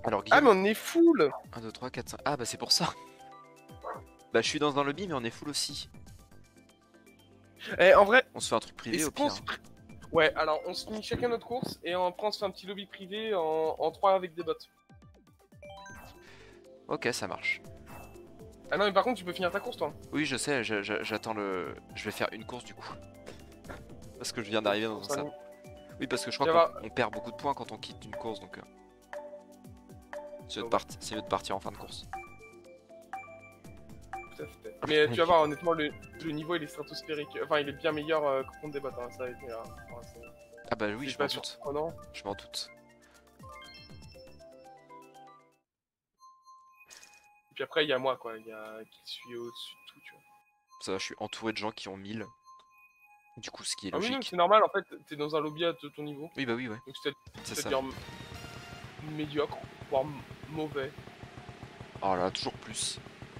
Alors Ah Guillaume, mais on est full. 1, 2, 3, 4, 5. Ah bah c'est pour ça. Bah je suis dans un lobby mais on est full aussi. Eh, en vrai, On se fait un truc privé est-ce au qu'on pire. se... Ouais, alors on se finit chacun notre course et après on se fait un petit lobby privé en 3 avec des bots. Ok, ça marche. Ah non mais par contre tu peux finir ta course toi. Oui, je sais, j'attends le... Je vais faire une course du coup. Parce que je viens d'arriver dans un sable. Oui, parce que je crois Tu vas qu'on perd beaucoup de points quand on quitte une course, donc c'est mieux, mieux de partir en fin de course. Tout à fait. Mais tu vas voir, honnêtement, le niveau il est stratosphérique. Enfin, il est bien meilleur que contre des bots. Hein. Ça a été. Ah bah oui, c'est je pas m'en doute. surprenant. Je m'en doute. Et puis après, il y a moi, quoi. Il y a qui suis au-dessus de tout, tu vois. Ça va, je suis entouré de gens qui ont 1000. Du coup, ce qui est Ah oui, non, logique. c'est normal, en fait, t'es dans un lobby de ton niveau. Oui, bah oui, ouais. Donc C'est ça. c'est-à-dire médiocre, voire mauvais. Oh là, toujours plus.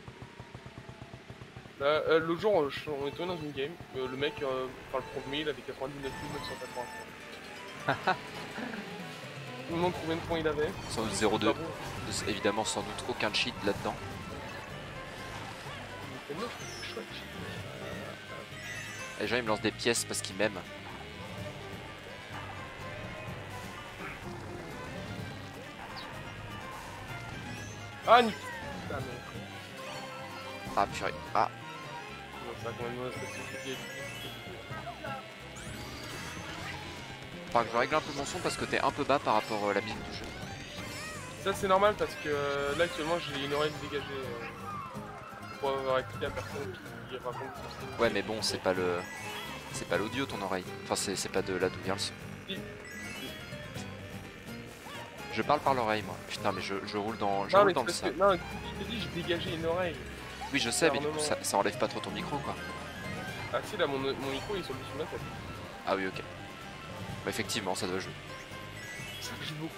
L'autre jour, on est tombé dans une game. Le mec, enfin le premier, il avait 99 983. Je me demande combien de points il avait. Sans doute C'est 0,2. pas bon. Évidemment, sans doute aucun cheat là-dedans. Il était moche, c'est chouette. Les gens, ils me lancent des pièces parce qu'ils m'aiment. Ah, nique. Ah, mais. Ah, purée. Ah, Ça a quand même spécifique. faudra que je règle un peu mon son parce que t'es un peu bas par rapport à la musique du jeu. Ça c'est normal parce que là actuellement j'ai une oreille dégagée pour avoir écouté à personne qui raconte son style. Ouais, mais bon, c'est pas le... C'est pas l'audio ton oreille. Enfin, c'est pas de là d'où vient le son. Si. Je parle par l'oreille, moi. Putain, mais je roule dans, Non mais le c'est parce que, sable. non, je t'ai dit j'ai dégagé une oreille. Oui, je sais, mais du coup, ça enlève pas trop ton micro, quoi. Ah si là mon micro il est sur le dessus de ma tête. Ah oui, ok. Bah, effectivement, ça doit jouer. Ça joue beaucoup.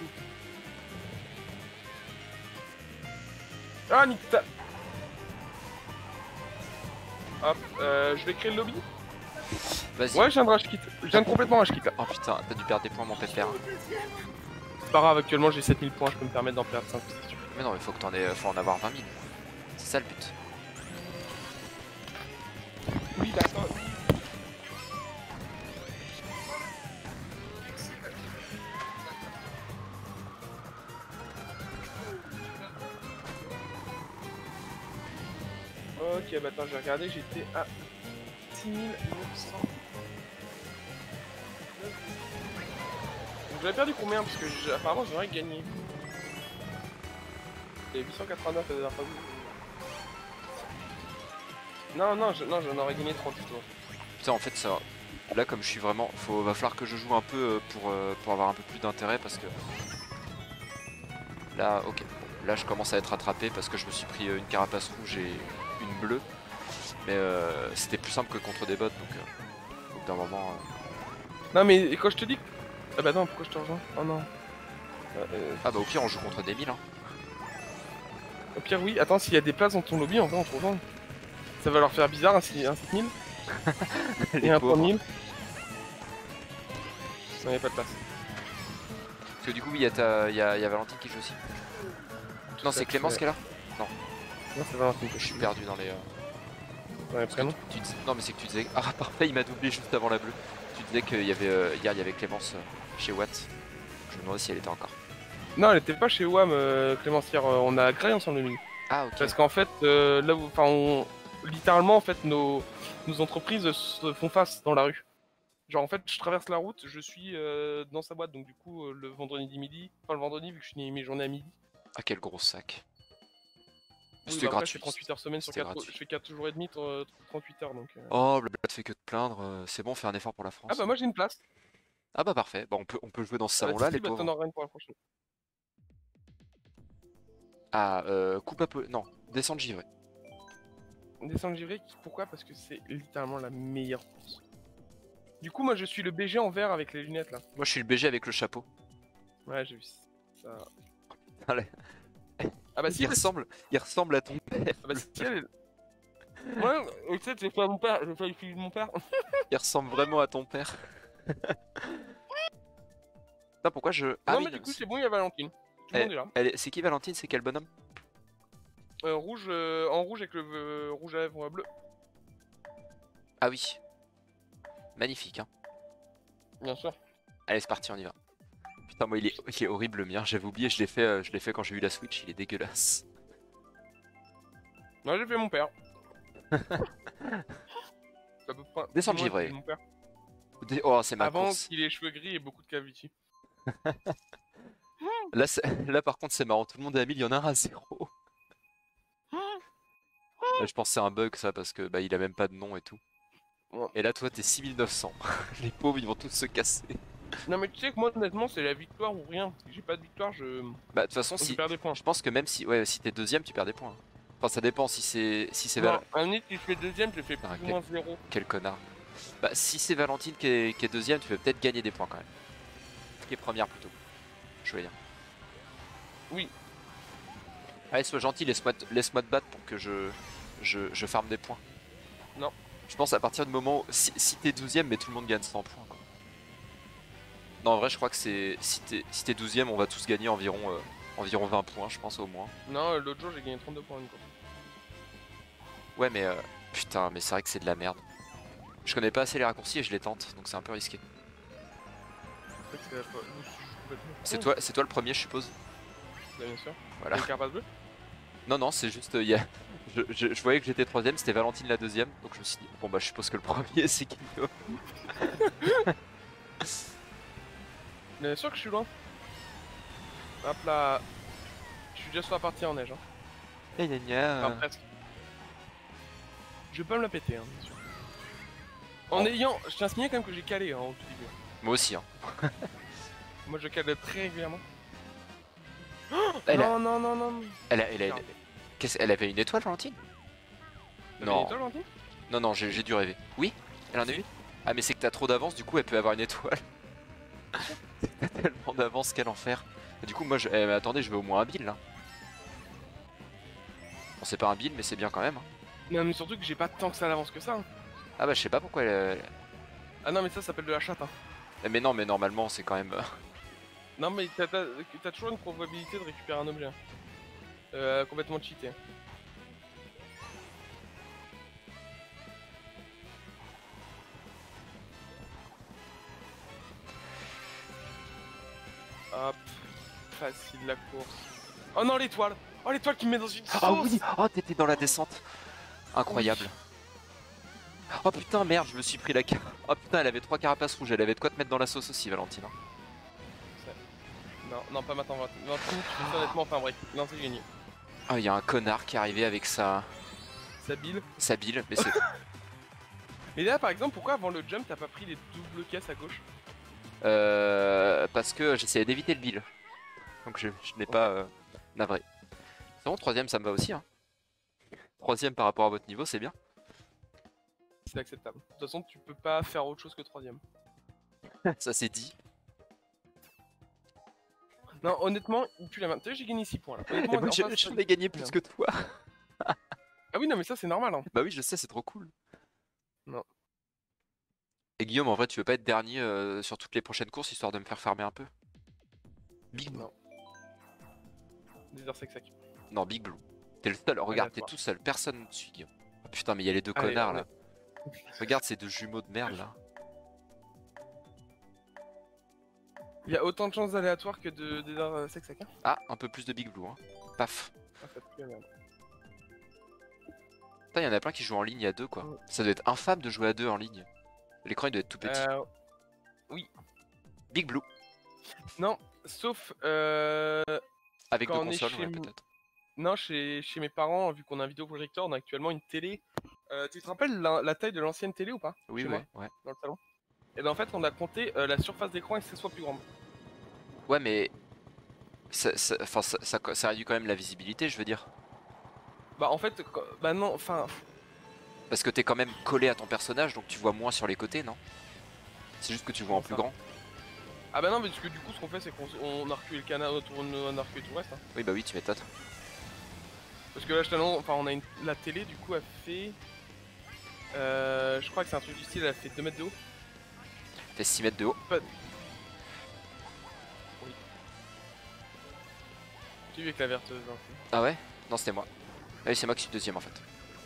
Ah nique ta... Hop, je vais créer le lobby. Vas-y. Ouais, je viens de rage quit. Je viens de complètement rage quit là. Oh putain, t'as dû perdre des points, mon pépère. C'est pas grave, actuellement j'ai 7000 points, je peux me permettre d'en perdre 5 si tu veux. Mais non, mais faut en avoir 20 000. C'est ça le but. Oui, d'accord. Ok, bah attends, j'ai regardé, j'étais à 6900. Donc j'avais perdu combien? Parce que apparemment j'aurais gagné. Il y a 889 la dernière fois. Non, j'en aurais gagné 30 toi. Putain, en fait, ça... Là, comme je suis vraiment... Va falloir que je joue un peu pour avoir un peu plus d'intérêt parce que... Là, ok. Là, je commence à être attrapé parce que je me suis pris une carapace rouge et une bleue. Mais c'était plus simple que contre des bots, donc au bout d'un moment... Non mais quand je te dis... Ah bah non, pourquoi je te rejoins? Oh non. Ah bah au pire, on joue contre des 1000, hein. Au pire oui, attends, s'il y a des places dans ton lobby, en vrai on te rejoint. Ça va leur faire bizarre un 7000 et un 3000. Non, y'a pas de place. Parce que du coup, il y a Valentine qui joue aussi. Non, c'est Clémence qui est là. Non, c'est Valentine. Je suis perdu dans les... Dans les prénoms. Non mais c'est que tu disais... Ah parfait, il m'a doublé juste avant la bleue. Tu disais qu'il y avait... hier, il y avait Clémence chez Watt. Je me demandais si elle était encore. Non, elle était pas chez WAM, Clémence, hier. On a grillé ensemble le mini. Ah ok. Parce qu'en fait, là où... Enfin, littéralement, en fait, nos entreprises se font face dans la rue. Genre, en fait, je traverse la route, je suis dans sa boîte. Donc, du coup, le vendredi midi... Enfin, le vendredi, vu que je finis mes journées à midi. Ah quel gros sac. Oui, C'était bah après, gratuit. je fais 38 heures semaine sur 4... Je fais 4 jours et demi, 38 heures, donc... Oh, le bled fait que de plaindre. C'est bon, fais un effort pour la France. Ah bah moi j'ai une place. Ah bah parfait. Bah, on peut jouer dans ce Ah bah salon-là, si, les bah t'en pauvres. auras une pour la prochaine. Ah, coupe à peu... Non, descendre givré. Descendre givré, pourquoi? Parce que c'est littéralement la meilleure course. Du coup, moi je suis le BG en vert avec les lunettes là. Moi, je suis le BG avec le chapeau. Ouais, j'ai vu ça. Allez. Ah bah si, Il ressemble à ton père. Ah bah si, elle est... Ouais, tu sais, c'est pas mon père, je fais le fils de mon père. Il ressemble vraiment à ton père. Putain, pourquoi je... Ah Non oui, mais du coup c'est bon, il y a Valentine. Tout le monde est là. C'est qui Valentine? C'est quel bonhomme? Rouge, en rouge avec le rouge à lèvres bleu. Ah oui. Magnifique, hein. Bien sûr. Allez, c'est parti, on y va. Putain, moi, il est horrible le mien. J'avais oublié, je l'ai fait quand j'ai eu la Switch. Il est dégueulasse. Moi, j'ai fait mon père. Ça peut pas... Descends le Moi, givré. j'ai fait mon père. Oh, c'est ma Avant course. qu'il ait les cheveux gris et beaucoup de cavity. Là, par contre, c'est marrant. Tout le monde est à 1000, il y en a un à 0. Là, je pense que c'est un bug, ça, parce que bah, il a même pas de nom et tout. Ouais. Et là, toi, t'es 6900. Les pauvres, ils vont tous se casser. Non, mais tu sais que moi, honnêtement, c'est la victoire ou rien. Si j'ai pas de victoire, je Bah, de toute façon, je perds des points. je pense que même si, ouais, si t'es deuxième, tu perds des points. Enfin, ça dépend si c'est Non, un nid qui fait deuxième, je fais plus Ah, ou moins 0. Quel connard. Bah, si c'est Valentine qui est deuxième, tu peux peut-être gagner des points quand même. Qui est première plutôt. Je veux dire. Oui. Allez, sois gentil, laisse-moi te battre pour que je farme des points. Non. Je pense à partir du moment où, si t'es 12ème, mais tout le monde gagne 100 points. Quoi. Non, en vrai, je crois que c'est si t'es 12ème, on va tous gagner environ 20 points, je pense au moins. Non, l'autre jour, j'ai gagné 32 points une course. Ouais, mais putain, mais c'est vrai que c'est de la merde. Je connais pas assez les raccourcis et je les tente, donc c'est un peu risqué. C'est toi le premier, je suppose. Bah, bien sûr. Voilà. Une carapace bleue. Non, non, c'est juste, je voyais que j'étais troisième, c'était Valentine la deuxième, donc je me suis dit, bon bah je suppose que le premier c'est Guillaume. Bien sûr que je suis loin. Hop là. Je suis déjà sur la partie en neige. Hein. Gna gna gna. Enfin, presque. Je vais pas me la péter, hein, bien sûr. En ayant. Je tiens à signaler quand même que j'ai calé hein, au tout début. Moi aussi, hein. Moi je cale très régulièrement. Elle a- non, non, non, non. Elle avait une étoile, Valentine? Non. Une étoile, Valentine. Non, non, j'ai dû rêver. Oui? Elle en a une? Ah, mais c'est que t'as trop d'avance, du coup elle peut avoir une étoile. T'as tellement d'avance, quel enfer. Et du coup, moi, mais attendez, je veux au moins un bill là. Bon, c'est pas un bill, mais c'est bien quand même. Hein. Non, mais surtout que j'ai pas tant que ça d'avance que ça. Hein. Ah, bah, je sais pas pourquoi Ah non, mais ça s'appelle de la chatte. Hein. Mais non, mais normalement, c'est quand même. Non, mais t'as toujours une probabilité de récupérer un objet. Complètement cheaté. Hop, facile la course. Oh non, l'étoile! Oh, l'étoile qui me met dans une sauce! Ah oui! Oh, t'étais dans la descente! Incroyable! Oui. Oh putain, merde, je me suis pris la carte. Oh putain, elle avait 3 carapaces rouges, elle avait de quoi te mettre dans la sauce aussi, Valentine. Non, non, pas maintenant, Valentine. Valentine, tu fais ça honnêtement, enfin break. Non, c'est gagné. Ah, il y a un connard qui est arrivé avec sa Sabile. bile, mais c'est. Mais là, par exemple, pourquoi avant le jump, t'as pas pris les doubles caisses à gauche? Parce que j'essayais d'éviter le bill. Donc je n'ai pas navré. C'est bon, troisième ça me va aussi. Hein. Troisième par rapport à votre niveau, c'est bien. C'est acceptable. De toute façon, tu peux pas faire autre chose que troisième. Ça c'est dit. Non, honnêtement, il pue la main. Tu sais, j'ai gagné 6 points là. Et moi j'en ai gagné plus que toi. Ah oui, non, mais ça c'est normal. Hein. Bah oui, je sais, c'est trop cool. Non. Et Guillaume, en vrai, tu veux pas être dernier sur toutes les prochaines courses histoire de me faire farmer un peu? Big Blue. Non. Désert sec. Non, Big Blue. T'es le seul, regarde, t'es tout seul, personne ne te suit, Guillaume. Oh, putain, mais il y a les deux Allez, connards là. Regarde ces deux jumeaux de merde là. Il y a autant de chances aléatoires que de désert sec. Hein. Ah, un peu plus de Big Blue, hein. Paf. Ah, ça pue la merde. Putain, il y en a plein qui jouent en ligne à deux quoi. Ça doit être infâme de jouer à deux en ligne. L'écran il doit être tout petit. Oui. Big Blue. Non, sauf Avec deux quand on est consoles, chez ouais, peut-être. Non, chez mes parents, vu qu'on a un vidéoprojecteur, on a actuellement une télé. Tu te rappelles la taille de l'ancienne télé ou pas? Oui, chez ouais, moi, ouais. dans le salon. Et ben en fait, on a compté la surface d'écran et que ce soit plus grande. Ouais, mais ça réduit quand même la visibilité, je veux dire. Bah en fait, bah non, enfin, Parce que t'es quand même collé à ton personnage, donc tu vois moins sur les côtés, non? C'est juste que tu vois en plus grand. ah bah non, mais parce que du coup, ce qu'on fait, c'est qu'on a reculé le canal, on a reculé tout le reste. Hein. Oui, bah oui, tu m'étonnes. Parce que là, je t'annonce, enfin, on a la télé, du coup, elle fait. Je crois que c'est un truc du style, elle fait 2 mètres de haut. Fait 6 mètres de haut. Pas... Oui. J'ai vu avec la verteuse. Hein. Ah ouais? Non, c'était moi. Ah oui, c'est moi qui suis deuxième en fait.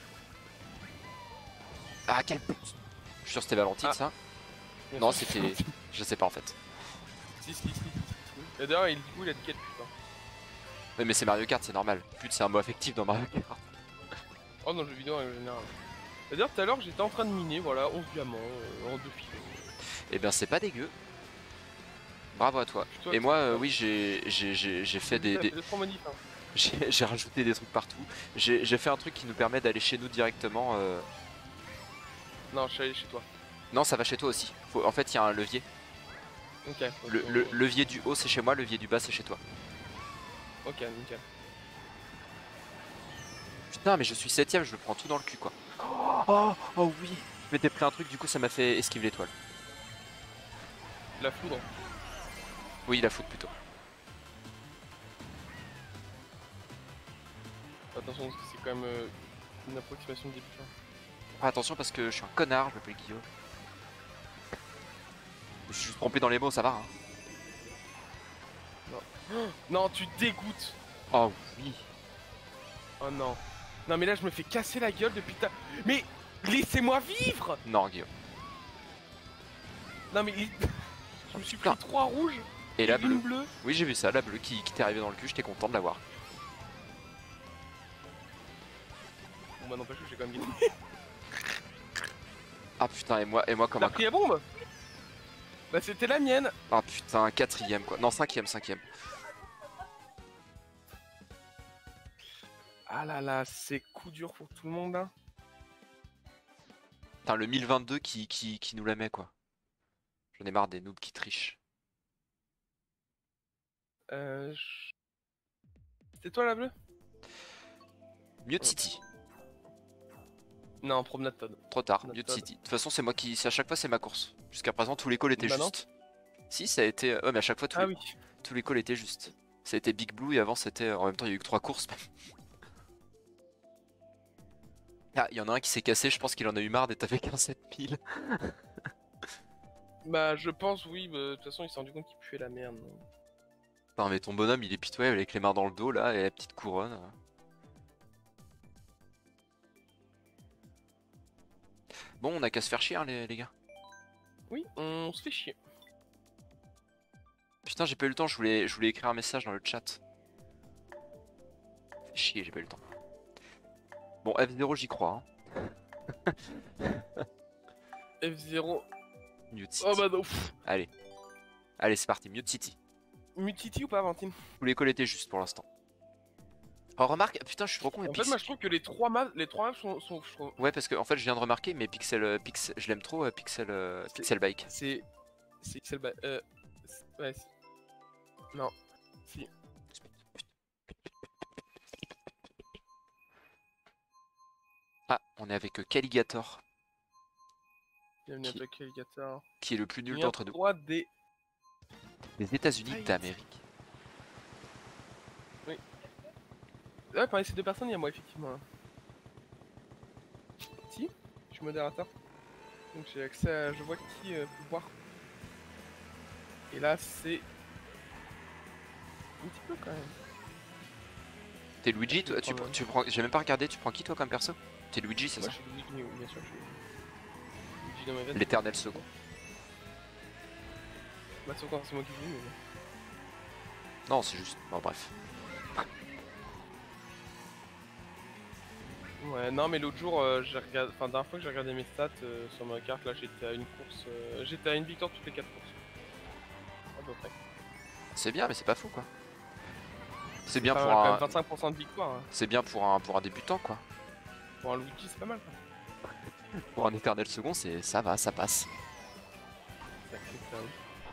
Ah, quel pute! Je suis sûr que c'était Valentine Ah. ça? Bien Non, sûr. c'était. Je sais pas en fait. Si. Et d'ailleurs, du coup, il a dit quelle putain. Oui, mais c'est Mario Kart, c'est normal. Pute, c'est un mot affectif dans Mario Kart. Oh, dans le jeu vidéo en général. Et d'ailleurs, tout à l'heure, j'étais en train de miner, voilà, 11 diamants en 2 filets. Eh bien, c'est pas dégueu. Bravo à toi. Toi, Et moi, toi. oui, j'ai fait des. C'est trop magnifique. Hein. J'ai rajouté des trucs partout. J'ai fait un truc qui nous permet d'aller chez nous directement. Non, je suis allé chez toi. Non, ça va chez toi aussi. En fait, il y a un levier. Ok. Le levier du haut, c'est chez moi, le levier du bas, c'est chez toi. Ok, nickel. Putain, mais je suis septième, je me prends tout dans le cul, quoi. Oh oui. Je m'étais pris un truc, du coup, ça m'a fait esquiver l'étoile. La foudre. Oui, la foot plutôt. Attention, parce que c'est quand même une approximation de débutant. Ah, attention, parce que je suis un connard, je m'appelle Guillaume. Je me suis juste trompé dans les mots, ça va. Hein. Non, tu dégoûtes. Oh oui. Oh non. Non, mais là, je me fais casser la gueule depuis ta. Mais laissez-moi vivre. Non, Guillaume. Non, mais je me suis pris Putain. 3 rouges Et la une bleue. bleue. Oui, j'ai vu ça, la bleue qui t'est arrivée dans le cul, j'étais content de l'avoir. Bon, bah, n'empêche que j'ai quand même gagné. Ah putain, et moi comme T'as un. pris la bombe. Bah, c'était la mienne. Ah putain, quatrième quoi. Non, cinquième. Ah là là, c'est coup dur pour tout le monde là. Putain, le 1022 qui nous la met quoi. J'en ai marre des noobs qui trichent. C'était toi la bleue? Mute City. Non, promenade Todd. Trop tard, Promenade Mute Todd. City. De toute façon, c'est moi qui. À chaque fois, c'est ma course. Jusqu'à présent, tous les calls étaient Bah non. justes. Si, ça a été. Ouais, mais à chaque fois, Ah oui. tous les calls étaient justes. Ça a été Big Blue et avant, c'était. En même temps, il y a eu que 3 courses. Ah, il y en a un qui s'est cassé, je pense qu'il en a eu marre d'être avec un 7000. Bah je pense oui, bah, de toute façon il s'est rendu compte qu'il puait la merde. Non. Putain, mais ton bonhomme, il est pitoyable avec les mains dans le dos là et la petite couronne. Bon, on a qu'à se faire chier, hein, les gars. Oui, on se fait chier. Putain, j'ai pas eu le temps, je voulais écrire un message dans le chat. Fait chier, j'ai pas eu le temps. Bon, F0, j'y crois. Hein. F0. Mute City. Oh bah non. Allez. Allez, c'est parti, Mute City. Mutiti ou pas, Valentine? Tous les calls étaient justes pour l'instant. Oh, remarque, putain, je suis trop con. En fait, moi je trouve que les trois maps sont Ouais, parce que en fait, je viens de remarquer, mais Pixel, je l'aime trop, Pixel Bike. c'est Excel ouais. Non. Si. Ah, on est avec Caligator, Bienvenue à toi, Alligator. qui est le plus nul Lien d'entre nous. 3D. Les États-Unis d'Amérique. Ouais, parmi ces deux personnes, il y a moi effectivement. Si, je suis modérateur. Donc j'ai accès à. Je vois qui peut voir. Et là, c'est. Un petit peu quand même. T'es Luigi, toi, Je prends tu prends. J'ai même pas regardé, tu prends qui toi comme perso? T'es Luigi, c'est Moi, ça? je suis Luigi, oui, bien sûr. Je suis Luigi dans ma veine. L'éternel second. Bah, c'est encore c'est moi qui joue, mais. Non, c'est juste. Bon, bref. Ouais, non, mais l'autre jour, j'ai regardé. Enfin, la dernière fois que j'ai regardé mes stats sur ma carte, là, j'étais à une course. J'étais à une victoire toutes les 4 courses. À peu près. C'est bien, mais c'est pas fou quoi. C'est bien Enfin, pour quand un. même 25% de victoire. Hein. C'est bien pour un débutant quoi. Pour un Luigi, c'est pas mal. Quoi. Pour un éternel second, ça va, ça passe. Sacré putain.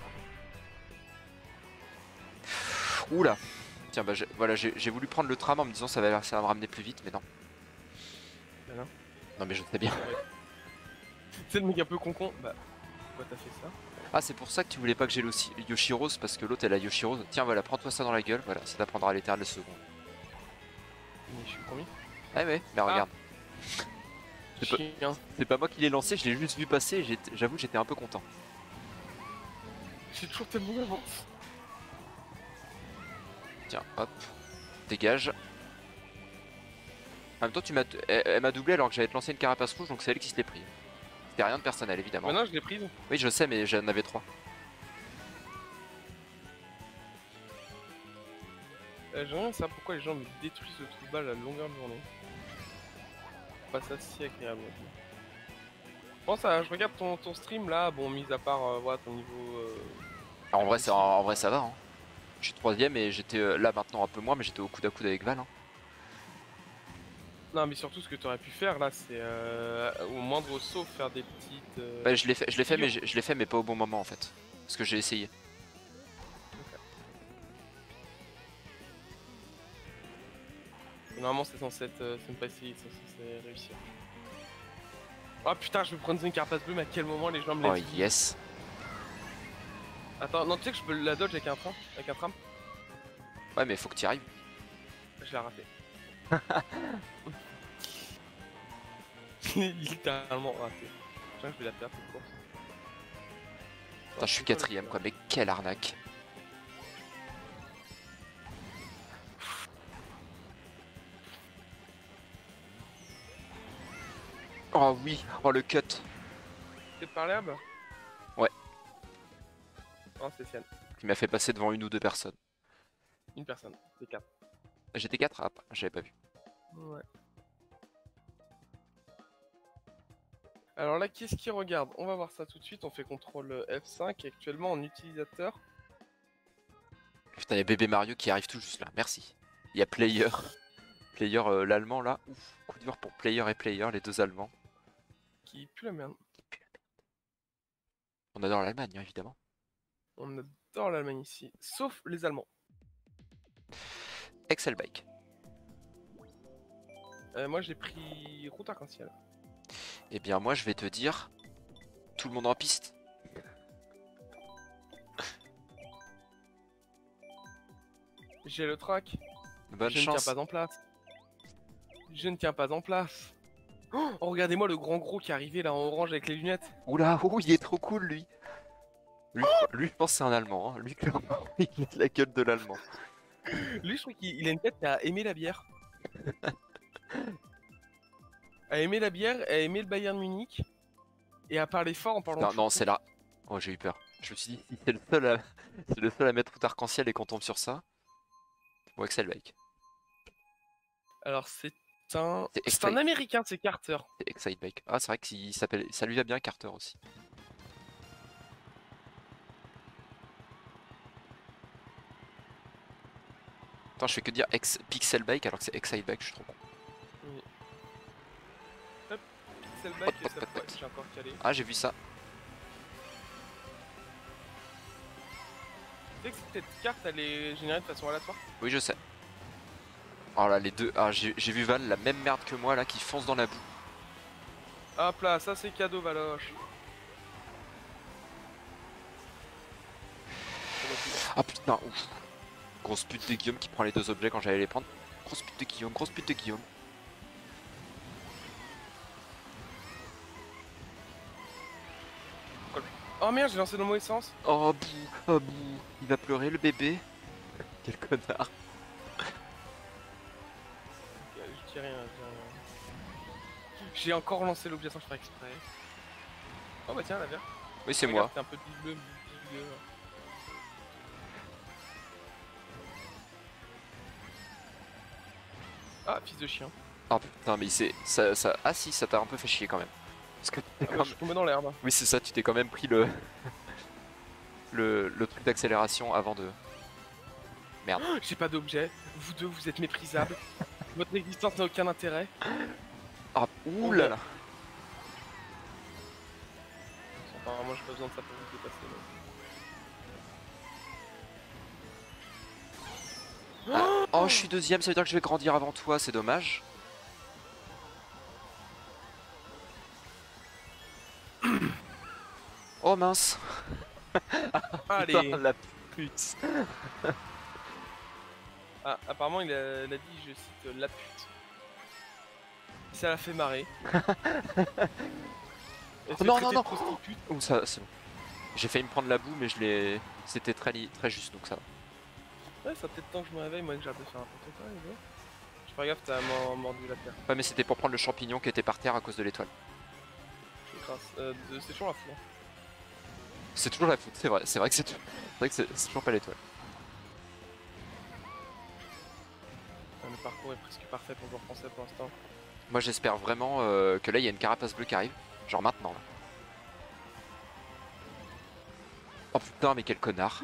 Oula. Tiens, bah voilà, j'ai voulu prendre le tram en me disant ça va me ramener plus vite, mais non. Bah non. Non, mais je sais bien. C'est le mec un peu concon. Bah, pourquoi t'as fait ça? Ah, c'est pour ça que tu voulais pas que j'ai le Yoshiros, parce que l'autre elle a Yoshiros. Tiens, voilà, prends-toi ça dans la gueule, voilà, ça t'apprendra à l'éternel second. Mais je suis combien? Ah ouais, mais regarde. C'est pas- Chien. C'est pas moi qui l'ai lancé, je l'ai juste vu passer, et j'avoue que j'étais un peu content. J'ai toujours tellement d'avance. Tiens, hop. Dégage. En même temps, elle m'a doublé alors que j'allais te lancer une carapace rouge, donc c'est elle qui se l'est pris. C'était rien de personnel, évidemment. Maintenant, je l'ai prise. Oui, je sais, mais j'en avais 3. J'aimerais bien savoir pourquoi les gens me détruisent le trou de balle à longueur de journée. Pas ça si agréable. Bon, ça, je regarde ton stream là, bon, mis à part voilà, ton niveau. En vrai, en vrai, ça va. Hein. Je suis 3ème et j'étais là maintenant un peu moins, mais j'étais au coude à coude avec Val. Hein. Non, mais surtout ce que tu aurais pu faire là, c'est au moindre saut faire des petites. Bah, je l'ai fait, mais je l'ai fait, mais pas au bon moment en fait. Parce que j'ai essayé. Normalement, c'est censé être. c'est pas essayer, c'est censé réussir. Oh putain, je vais prendre une carapace bleue, mais à quel moment les gens me Oh laissent vivre. yes. Attends, non, tu sais que je peux la dodge avec un train, avec un tram. Ouais, mais faut que tu y arrives. Je l'ai raté. Littéralement raté. Putain, je vais la perdre cette course. Putain, je suis 4ème quoi, mais quelle arnaque. Oh oui, oh le cut. C'est par l'herbe? Ouais. Non, c'est Sienne. Qui m'a fait passer devant une ou deux personnes. Une personne, c'est 4. J'étais 4, ah, j'avais pas vu. Ouais. Alors là, qu'est-ce qu'il regarde? On va voir ça tout de suite. On fait CTRL F5 actuellement en utilisateur. Putain, il y a bébé Mario qui arrive tout juste là, merci. Il y a Player. Player l'allemand là. Ouf, coup dur pour Player et Player, les deux allemands. Qui pue la merde. On adore l'Allemagne, hein, évidemment. On adore l'Allemagne ici, sauf les Allemands. Excel Bike. Moi j'ai pris route arc-en-ciel. Eh bien, moi je vais te dire. Tout le monde en piste. J'ai le track. Bonne Je ne chance. tiens pas en place. Je ne tiens pas en place. Oh, regardez-moi le grand gros qui est arrivé là en orange avec les lunettes. Oula, oh, il est trop cool lui. Lui, je pense que c'est un Allemand. Hein. Lui, clairement, il a la gueule de l'Allemand. Lui, je trouve qu'il a une tête à aimer la bière. À aimer la bière, à aimer le Bayern Munich. Et à parler fort en parlant Non, de non, foot. c'est là. Oh, j'ai eu peur. Je me suis dit, si c'est le seul à, c'est le seul à mettre route arc-en-ciel et qu'on tombe sur ça. Bon, Excel Bike. Alors c'est un... C'est C'est un américain, c'est Carter. C'est Excite Bike. Ah, c'est vrai qu'il s'appelle. Ça lui va bien Carter aussi. Attends, je fais que dire Pixel Bike alors que c'est Excite Bike, je suis trop con. Oui. Hop, Pixel Bike et Hop, cette hop, fois, hop. j'ai encore calé. Ah, j'ai vu ça. Tu sais que cette carte elle est générée de façon aléatoire? Oui, je sais. Oh là, les deux. Ah, j'ai vu Val, la même merde que moi là, qui fonce dans la boue. Hop là, ça c'est cadeau Valoche. Ah putain, ouf. Grosse pute de Guillaume qui prend les deux objets quand j'allais les prendre. Grosse pute de Guillaume, grosse pute de Guillaume. Oh merde, j'ai lancé dans le mauvais sens. Oh bouh, oh bouh. Il va pleurer le bébé. Quel connard. Je dis rien, j'ai encore lancé l'objet sans faire exprès. Oh bah tiens, la verte. Oui, c'est Regarde, moi. c'est un peu bleu. Ah, fils de chien. Ah putain, mais c'est. Ça... Ah si, ça t'a un peu fait chier quand même. Parce que Ah bah, je suis tombé dans l'herbe. oui, c'est ça, tu t'es quand même pris le. le truc d'accélération avant de. Merde. J'ai pas d'objet. Vous deux, vous êtes méprisables. Votre existence n'a aucun intérêt. Ah, oulala. Enfin, moi j'ai pas besoin de ça pour vous dépasser. Ah, oh, je suis deuxième, ça veut dire que je vais grandir avant toi, c'est dommage. Oh mince. Allez. Putain, la pute. Ah, apparemment il a dit, je cite, la pute. Ça l'a fait marrer. Oh, non, non, non. Prostitute. Oh, ça, c'est bon. J'ai failli me prendre la boue, mais je l'ai. C'était très juste, donc ça va. Ouais, ça peut-être temps que je me réveille, moi que j'arrête de faire n'importe quoi, les gars. Je fais pas gaffe, t'as mordu la terre. Ouais, mais c'était pour prendre le champignon qui était par terre à cause de l'étoile. C'est grâce. C'est toujours la foule. Hein. C'est toujours la faute, c'est vrai. C'est vrai que c'est toujours pas l'étoile. Le parcours est presque parfait pour le joueur français pour l'instant. Moi, j'espère vraiment que là, il y a une carapace bleue qui arrive. Genre maintenant, là. Oh putain, mais quel connard.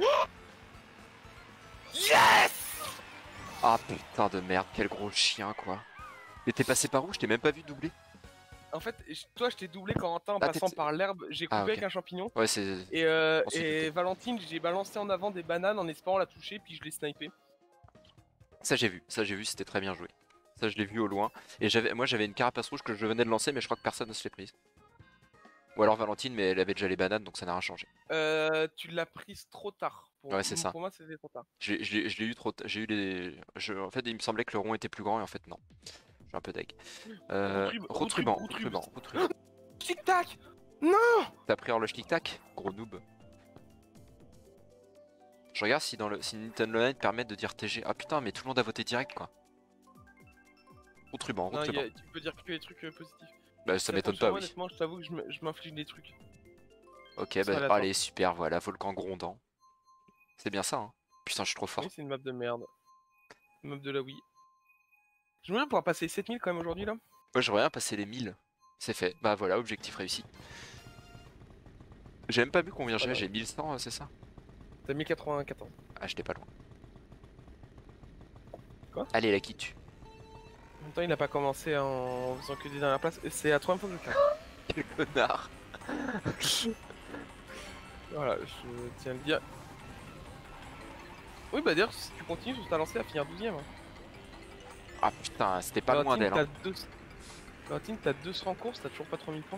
Yes! Ah putain de merde, quel gros chien, quoi. Mais t'es passé par où? Je t'ai même pas vu doubler. En fait, toi je t'ai doublé Corentin en Ah, passant par l'herbe, j'ai coupé Ah, ok. avec un champignon. Ouais, c'est... Et Valentine, j'ai balancé en avant des bananes en espérant la toucher, puis je l'ai snipé. Ça j'ai vu, c'était très bien joué. Ça je l'ai vu au loin. Et moi j'avais une carapace rouge que je venais de lancer, mais je crois que personne ne se l'est prise. Ou alors Valentine, mais elle avait déjà les bananes, donc ça n'a rien changé. Tu l'as prise trop tard. Ouais, c'est ça. Pour moi, c'était trop tard. Je l'ai eu trop... J'ai eu les... En fait, il me semblait que le rond était plus grand, et en fait non. Je suis un peu deg. Rotruban. Tic-tac! Non! T'as pris horloge tic-tac? Gros noob. Je regarde si Nintendo Online permet de dire TG. Ah putain, mais tout le monde a voté direct, quoi. Rotruban. Non, tu peux dire que les trucs positifs. Bah ça m'étonne pas, oui. Honnêtement, je t'avoue que je m'inflige des trucs. Ok, bah allez, super, voilà, volcan grondant. C'est bien ça, hein. Putain, je suis trop fort. Oui, c'est une map de merde. Une map de la Wii. J'aimerais bien pouvoir passer 7000 quand même aujourd'hui là. Ouais, j'aurais bien passé les 1000. C'est fait. Bah voilà, objectif réussi. J'ai même pas vu combien j'ai 1100, c'est ça? T'as 1094. Ah, j'étais pas loin. Quoi? Allez, la qui tue. En même temps, il n'a pas commencé en faisant que des dernières places. Et c'est à 3 fois que je perds. Quel connard. Voilà, je tiens à le dire. Oui, bah d'ailleurs, si tu continues sur ta lancée à finir 12ème. Hein. Ah putain, c'était pas loin d'elle. Hein. Valentine, t'as 200 courses, t'as toujours pas 3000 points.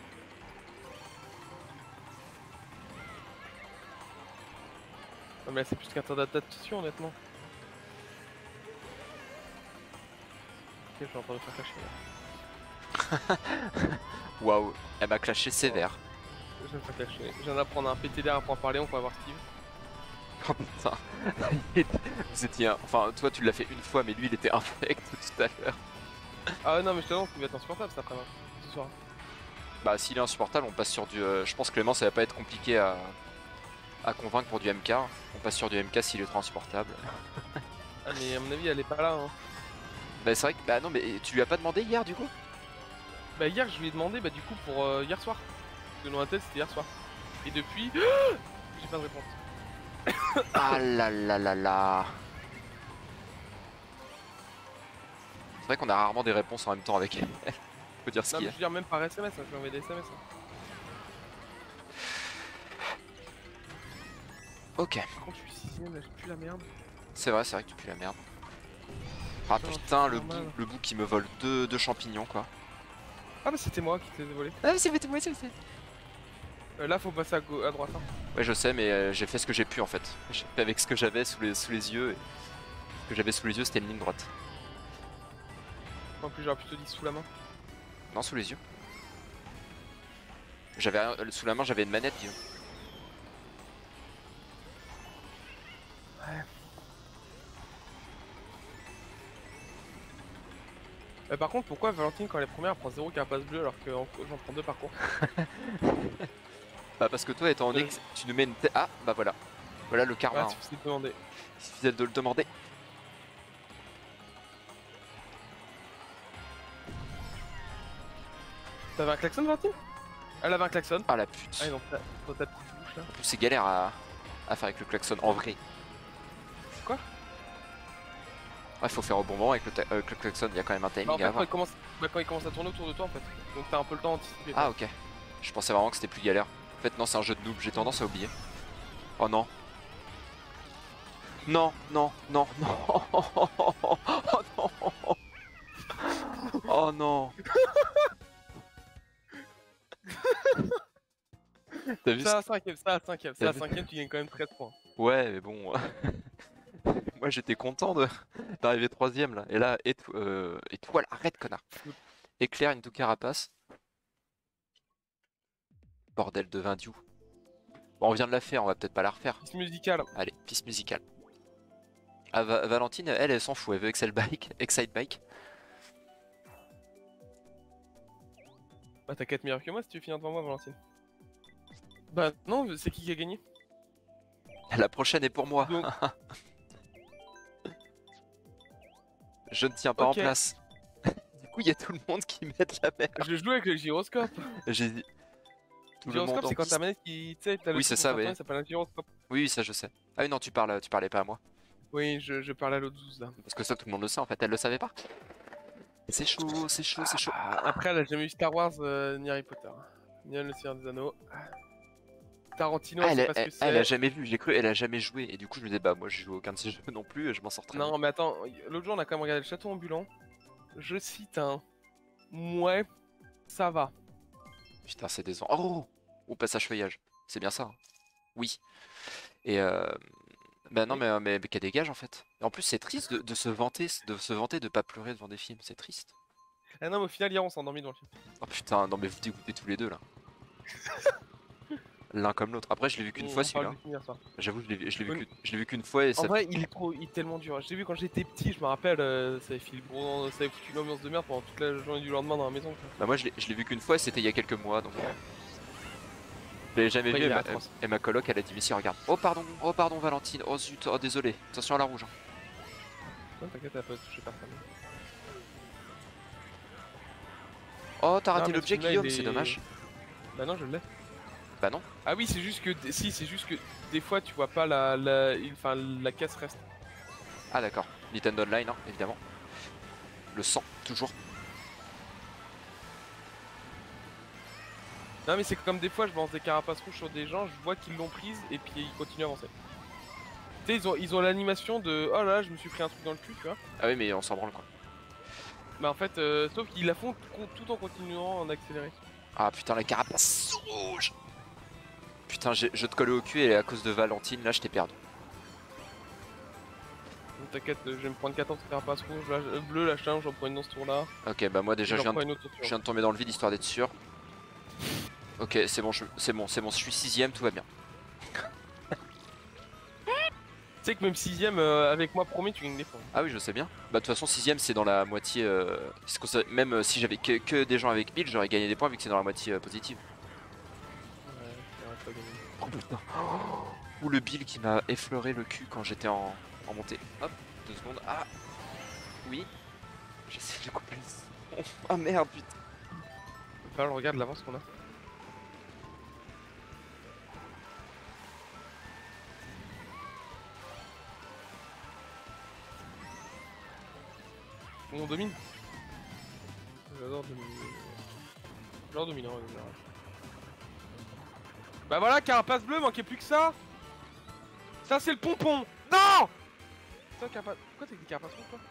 Non, mais là, c'est plus qu'un temps d'adaptation, honnêtement. Ok, je vais entendre faire clasher là. Waouh, elle m'a clashé sévère. Je vais me faire clasher. Je viens d'apprendre un PTDR pour en parler, on va voir Steve. Oh putain. Vous étiez Enfin, toi tu l'as fait une fois, mais lui il était infect tout à l'heure. Ah non, mais je t'annonce qu'il va être insupportable cet après-midi, ce soir. Bah s'il est insupportable, on passe sur du... je pense que Clément ça va pas être compliqué à convaincre pour du MK. On passe sur du MK s'il est trop insupportable. Ah mais à mon avis elle est pas là hein. Bah c'est vrai que... Bah non mais tu lui as pas demandé hier du coup? Bah hier je lui ai demandé bah du coup pour hier soir. Parce que dans la tête c'était hier soir. Et depuis... j'ai pas de réponse. Ah là là là là. C'est vrai qu'on a rarement des réponses en même temps avec elle. Faut dire ce Non qu'il mais y a. je veux dire même par SMS, hein, je lui ai envoyé des SMS. Hein. Ok. Par contre je suis 6ème là, je pue la merde. C'est vrai que tu pues la merde. Ah putain, le bout qui me vole deux champignons quoi. Ah bah c'était moi qui t'ai volé. Ah mais c'était moi, c'est. Là faut passer à droite. Hein. Ouais je sais mais j'ai fait ce que j'ai pu en fait. J'ai fait avec ce que j'avais sous les yeux. Et... Ce que j'avais sous les yeux c'était une ligne droite. En plus j'aurais plutôt dit sous la main. Non sous les yeux. J'avais sous la main j'avais une manette Guillaume. Ouais. Par contre pourquoi Valentine quand elle est première elle prend 0 carapace bleue alors que j'en prends 2 par course. Bah parce que toi étant donné que tu nous mets une tête... Ah bah voilà. Voilà le karma. Ouais, suffisait de demander. Il suffisait de le demander. T'avais un klaxon Valentine? Elle avait un klaxon. Ah la pute. Ah donc dans ta petite bouche là. En plus c'est galère à faire avec le klaxon en vrai. Quoi? Ouais faut faire au bon moment avec le klaxon, il y a quand même un timing en fait, à avoir. quand il commence à tourner autour de toi en fait. Donc t'as un peu le temps d'anticiper. Ah ok. Je pensais vraiment que c'était plus galère. En fait non c'est un jeu de noob, j'ai tendance à oublier. Oh non. Non, non, non, non. Oh non. Oh non. T'as vu ça à 5ème, ça à 5ème, ça à 5ème, tu gagnes quand même 13 points. Ouais, mais bon. Moi j'étais content d'arriver 3ème là. Et là, étoile, arrête connard. Éclair, une tout carapace. Bordel de Vindiou. Bon, on vient de la faire, on va peut-être pas la refaire. Piste musicale. Allez, piste musicale. Ah, Valentine, elle s'en fout, elle veut Excel Bike, Excite Bike. Bah t'as 4 meilleurs que moi si tu veux finir devant moi, Valentine. Bah non, c'est qui a gagné? La prochaine est pour moi. Donc, Je ne tiens pas en ok, place. Du coup, il y a tout le monde qui met de la merde. je joue avec le gyroscope. J'ai dit tout Le le monde gyroscope, en c'est quand ta piste. manette qui. Tu sais, t'as le Oui, c'est truc pour ça, faire tourner, oui. ça s'appelle un gyroscope. Oui, oui, ça je sais. Ah oui, non, tu parlais pas à moi. Oui, je parle à l'autre zouze là. Parce que ça, tout le monde le sait en fait, elle le savait pas. C'est chaud, c'est chaud, c'est chaud. Après, elle a jamais vu Star Wars ni Harry Potter. Ni Le Seigneur des Anneaux. Tarantino, Ah, elle sait pas ce que elle a c'est. jamais vu, j'ai cru, elle a jamais joué. Et du coup, je me disais, bah, moi, j'ai joué à aucun de ces jeux non plus, et je m'en sors très bien. Non, mais attends, l'autre jour, on a quand même regardé le château ambulant. Je cite un. Ouais, ça va. Putain, c'est décevant. Oh! Au passage feuillage. C'est bien ça, hein. Oui. Et bah non, Oui. mais qu'elle dégage en fait. Et en plus, c'est triste de se vanter de pas pleurer devant des films. C'est triste. Ah non, mais au final, hier, on s'est endormi devant le film. Oh putain, non, mais vous dégoûtez tous les deux là. L'un comme l'autre. Après, je l'ai vu qu'une fois On parle celui-là. du film hier soir. J'avoue, Oui. je l'ai vu qu'une fois et En ça. vrai, il est tellement dur. Je l'ai vu quand j'étais petit, je me rappelle, ça avait fait ça avait foutu une ambiance de merde pendant toute la journée du lendemain dans la maison. Quoi. Bah, moi, je l'ai vu qu'une fois et c'était il y a quelques mois donc. Je l'avais jamais Après, vu il est atroce. et ma coloc elle a dit mais si regarde. Oh pardon Valentine, oh zut, oh désolé, attention à la rouge, hein. Non, t'inquiète, elle a pas touché personne. Oh t'as raté Non, mais ce l'objet film-là, Guillaume, il c'est est- dommage. Bah non, je l'ai. Bah non. Ah oui, c'est juste que. Si, c'est juste que des fois, tu vois pas enfin, la caisse reste. Ah d'accord, Nintendo Online hein, évidemment. Le sang, toujours. Non, mais c'est comme des fois, je lance des carapaces rouges sur des gens, je vois qu'ils l'ont prise et puis ils continuent à avancer. Tu sais, ils ont l'animation de oh là là, je me suis pris un truc dans le cul, tu vois. Ah oui mais on s'en branle quoi. Mais en fait, sauf qu'ils la font tout en continuant en accéléré. Ah putain la carapace rouge. Putain je te collais au cul et à cause de Valentine là je t'ai perdu. Donc t'inquiète, je vais me prendre 14 carapaces rouges, là, bleu, là, j'en prends une dans ce tour là. Ok bah moi déjà J'en prends une autre ce je tour. viens de tomber dans le vide histoire d'être sûr. Ok c'est bon, je suis 6ème, tout va bien. Tu sais que même 6ème avec moi premier, tu gagnes des points. Ah oui je sais bien. Bah de toute façon 6ème c'est dans la moitié... même si j'avais que des gens avec pile j'aurais gagné des points vu que c'est dans la moitié positive. Ouais, j'aurais pas gagné. Oh putain. Ou le Bill qui m'a effleuré le cul quand j'étais en montée. Hop, 2 secondes. Ah oui. J'essaie de couper le son. Ah merde putain. Enfin, je regarde l'avance qu'on a. On domine. J'adore dominer. J'adore dominer en général. Bah voilà, carapace bleue, manquait plus que ça. Ça c'est le pompon. Non. Ça, carapace. Pourquoi t'as des carapaces rouges toi?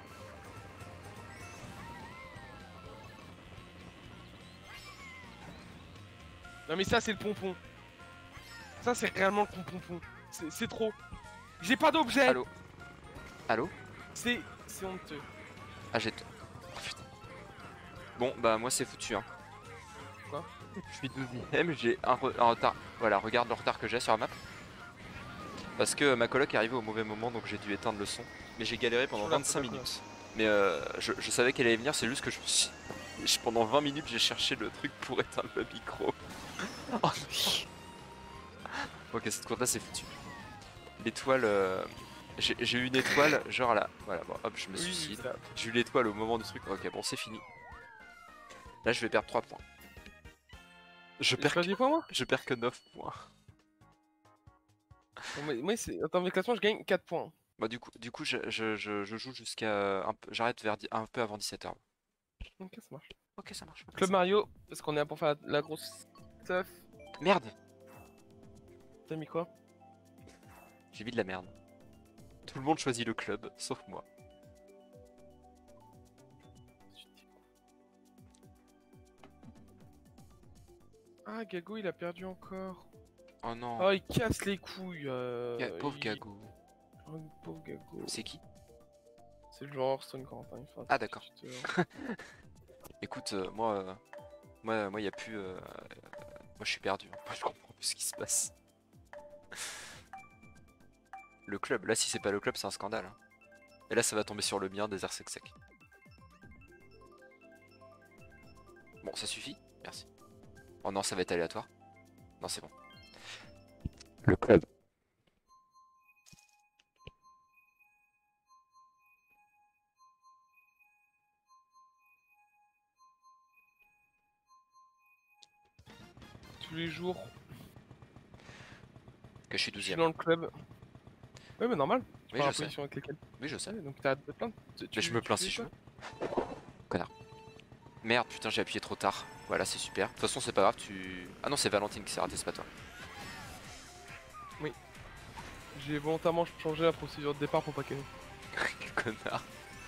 Non mais ça c'est le pompon. Ça c'est réellement le pompon. C'est trop. J'ai pas d'objet. Allô. Allô. C'est honteux. Ah j'ai... Oh putain. Bon bah moi c'est foutu hein. Quoi? Je suis 12ème, j'ai un retard. Voilà, regarde le retard que j'ai sur la map. Parce que ma coloc est arrivée au mauvais moment donc j'ai dû éteindre le son. Mais j'ai galéré pendant Sur la 25 photo, minutes. Mais je savais qu'elle allait venir, c'est juste que je me suis... Pendant 20 minutes j'ai cherché le truc pour éteindre le micro. Oh non. Ok cette course là c'est foutu. L'étoile... J'ai eu une étoile genre là. Voilà bon hop je me Oui, suicide. ça. J'ai eu l'étoile au moment du truc. Ok bon c'est fini. Là je vais perdre 3 points. Tu perds des points moi? Je perds que 9 points. Bon, mais, moi c'est. Attends, mes classements je gagne 4 points. Bah du coup je joue jusqu'à... J'arrête vers un peu avant 17h. Ok, ça marche. Ok ça marche. Club Mario, parce qu'on est là pour faire la grosse stuff. Merde. T'as mis quoi? J'ai mis de la merde. Tout le monde choisit le club, sauf moi. Ah, Gago il a perdu encore. Oh non. Oh, il casse les couilles. Pauvre Gago. Oh, pauvre Gago. C'est qui? C'est le joueur Hearthstone Corentin. Il fera Ah d'accord. petite, Écoute, moi y a plus... Moi je suis perdu. Moi je comprends plus ce qui se passe. Le club, là si c'est pas le club c'est un scandale, hein. Et là, ça va tomber sur le mien, désert sec. Bon, ça suffit. Merci. Oh non, ça va être aléatoire. Non, c'est bon. Le club. Tous les jours, Que je suis je suis 12ème. dans le club. Ouais, mais normal. Tu Oui, prends je la sais. position avec lesquelles. Oui, je sais. Ouais, donc t'arrêtes de te plaindre. Mais je me plains fais si je quoi? veux. Connard. Merde, putain, j'ai appuyé trop tard. Voilà, c'est super. De toute façon, c'est pas grave, tu... Ah non, c'est Valentine qui s'est raté, c'est pas toi. J'ai volontairement changé la procédure de départ pour pas qu'elle. Quel connard.